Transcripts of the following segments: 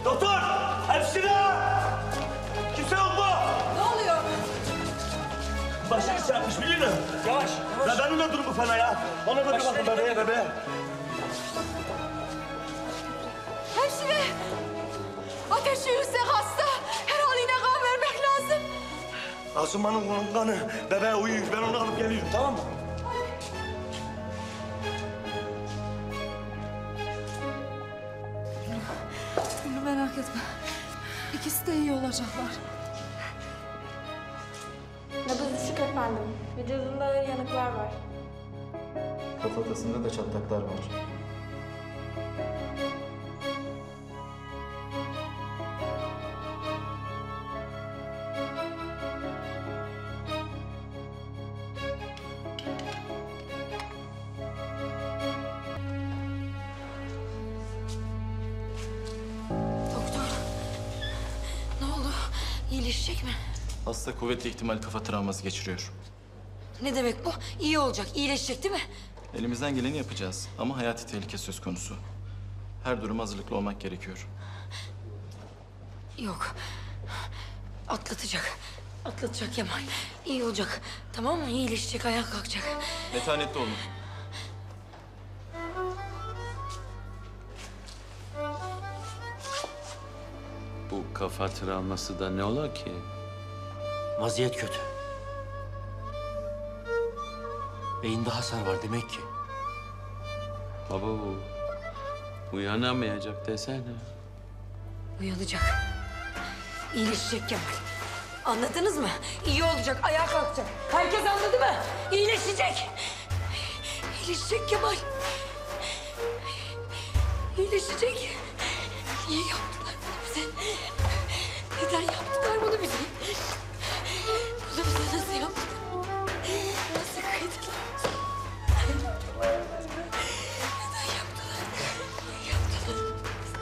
Doktor! Hemşire! Kimse yok mu? Ne oluyor? Başını çarpmış biliyor musun? Yavaş, yavaş. Bebeğin de durumu fena ya. Ona da bir bakın bebeğe. Hemşire! Ateşi yüksek hasta. Herhalde yine kan vermek lazım. Asuman'ın kanı bebeğe uyuyor. Ben onu alıp geliyorum tamam mı? Bunu merak etme. İkisi de iyi olacaklar. Nabız düşük efendim. Vücudunda ağır yanıklar var. Kafatasında da çatlaklar var. Doktor. Ne oldu? İyileşecek mi? Hasta kuvvetli ihtimal kafa travması geçiriyor. Ne demek bu? İyi olacak, iyileşecek değil mi? Elimizden geleni yapacağız ama hayati tehlike söz konusu. Her duruma hazırlıklı olmak gerekiyor. Yok. Atlatacak. Atlatacak Yaman. İyi olacak. Tamam mı? İyileşecek, ayağa kalkacak. Metanetli olun. Bu kafa travması da ne ola ki? Vaziyet kötü. Beyinde hasar var demek ki. Baba bu uyanamayacak desene. Uyanacak. İyileşecek Kemal. Anladınız mı? İyi olacak, ayağa kalkacak. Herkes anladı mı? İyileşecek. İyileşecek Kemal. İyileşecek. Niye yaptılar bunu bize? Neden yaptılar bunu bize? Bunu bize nasıl yaptılar? Nasıl kıydılar? Neden yaptılar? Yaptılar.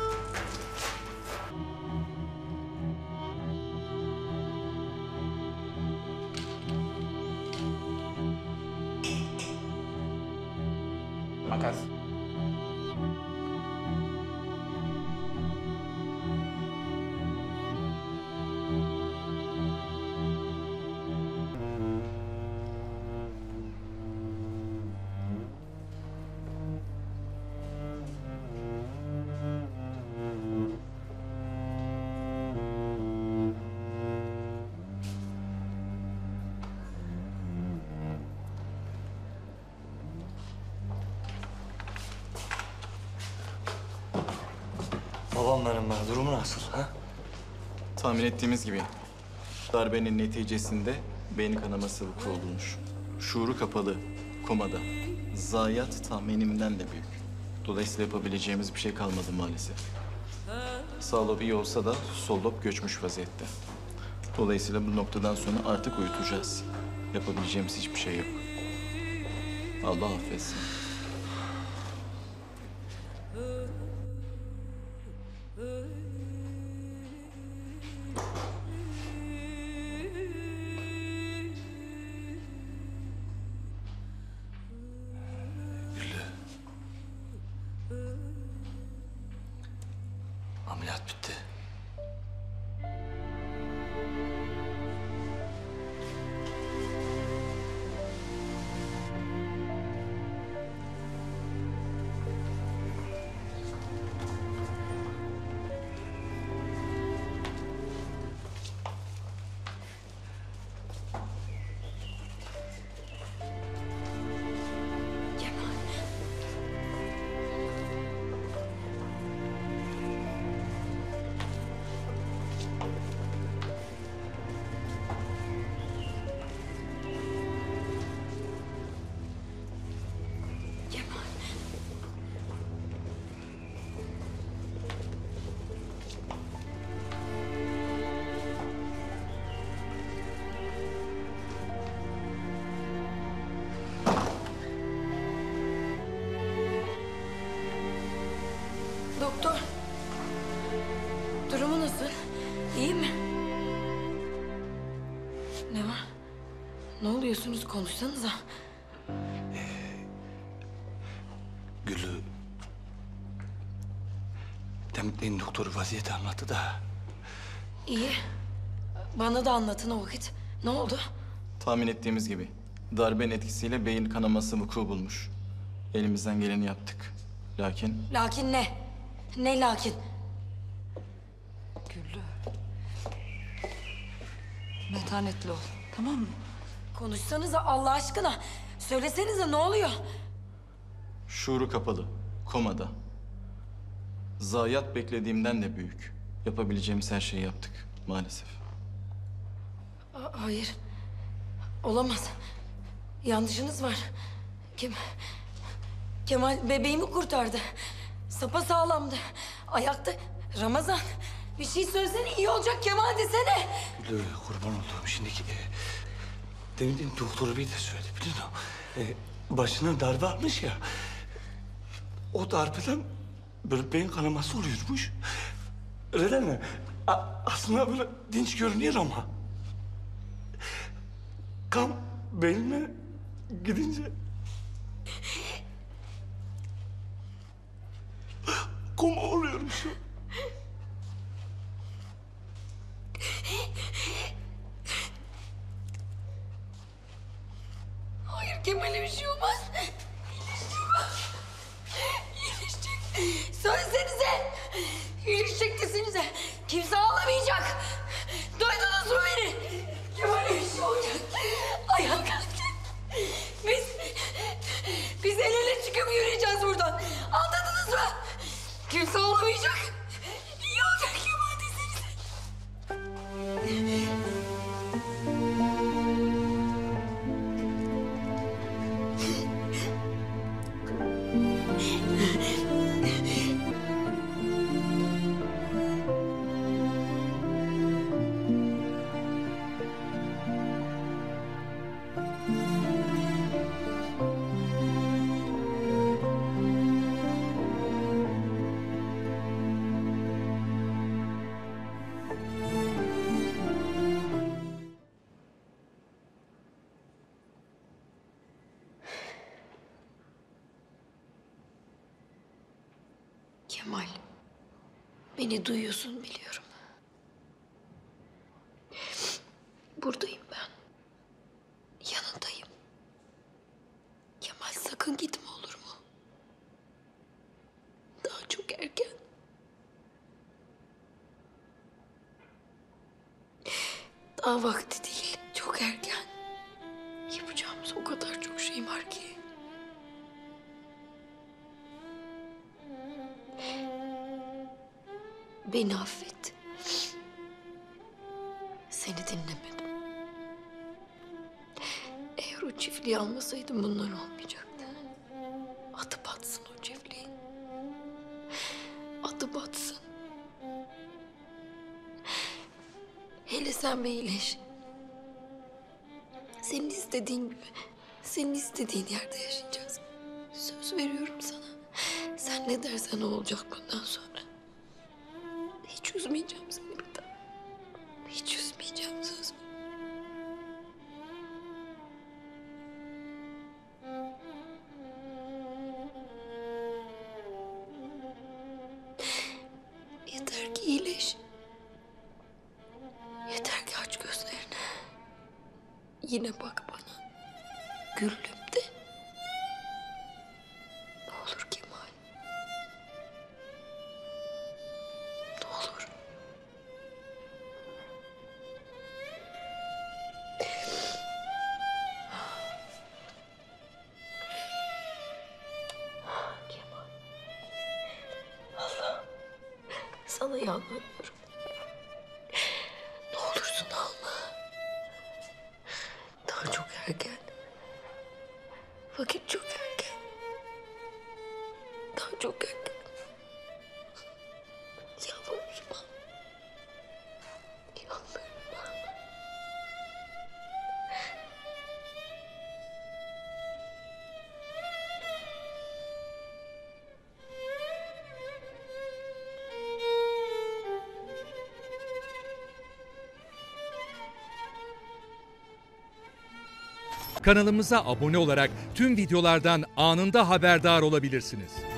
Makas. Babam benim be. Durumu nasıl ha? Tahmin ettiğimiz gibi darbenin neticesinde beyin kanaması vuku olmuş. Şuuru kapalı, komada. Zayiat tahminimden de büyük. Dolayısıyla yapabileceğimiz bir şey kalmadı maalesef. Sağ lob iyi olsa da sol lob göçmüş vaziyette. Dolayısıyla bu noktadan sonra artık uyutacağız. Yapabileceğimiz hiçbir şey yok. Allah affetsin. Ameliyat bitti. Kemal. Kemal. Doktor. Durumu nasıl? İyi mi? Ne var? Ne oluyorsunuz? Konuşsanıza. Güllü... Beyin doktoru vaziyeti anlattı da. İyi. Bana da anlatın o vakit. Ne oldu? Tahmin ettiğimiz gibi darbenin etkisiyle beyin kanaması vuku bulmuş. Elimizden geleni yaptık. Lakin Lakin ne? Ne lakin? Güllü. Metanetli ol. Tamam mı? Konuşsanıza Allah aşkına. Söylesenize ne oluyor? şuuru kapalı, komada. Zayiat beklediğimden de büyük. Yapabileceğimiz her şeyi yaptık maalesef. Hayır. Olamaz. Yanlışınız var. Kemal bebeğimi kurtardı. Sapasağlamdı. Ayakta. Ramazan. Bir şey söylesene, iyi olacak Kemal desene. Güllü kurban olduğum şimdiki... demin doktoru bir de söyledi biliyor musun? Başına darbe almış ya. O darbeden böyle beyin kanaması oluyormuş. Öyle değil mi? Aslında böyle dinç görünüyor ama... kan beynine gidince... koma oluyormuş. Hayır Kemal'e bir şey olmaz. İyileşecek. Söylesenize. İyileşecek desenize. Kimse ağlamayacak. Duydunuz mu beni? Kemal'e bir şey olacak. Ayağa kalkacak. Biz el ele çıkıp yürüyeceğiz buradan. Anladınız mı? Kimse ağlamayacak. İyi olacak Kemal desenize. Kemal, beni duyuyorsun biliyorum. Buradayım ben. Yanındayım. Kemal sakın gitme olur mu? Daha çok erken. Daha vakti değil, çok erken. Yapacağımız o kadar çok şey var ki. Beni affet. Seni dinlemedim. Eğer o çiftliği almasaydım bunlar olmayacaktı. Adı batsın o çiftliğin. Adı batsın. Hele sen bir iyileş. Senin istediğin gibi, senin istediğin yerde yaşayacağız. Söz veriyorum sana. Sen ne dersen o olacak bundan sonra. Hiç üzmeyeceğim seni bir daha. Hiç üzmeyeceğim söz. Yeter ki iyileş. Yeter ki aç gözlerini. Yine bak bana. Güllüm de. Ne olur Kemal. Ne olur. Kemal. Allah'ım. Sana yalvarıyorum. Ne olursun alma. Daha çok erken. Vakit çok erken. Daha çok erken. Yalvarırım alma. Yalvarırım alma. Kanalımıza abone olarak tüm videolardan anında haberdar olabilirsiniz.